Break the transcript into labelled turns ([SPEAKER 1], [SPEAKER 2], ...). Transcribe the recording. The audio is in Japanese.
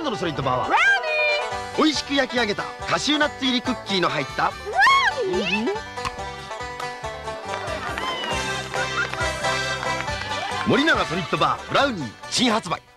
[SPEAKER 1] 度のソリッドバーは美味しく焼き上げたカシューナッツ入りクッキーの入った森永ソリッドバーブラウニー新発売。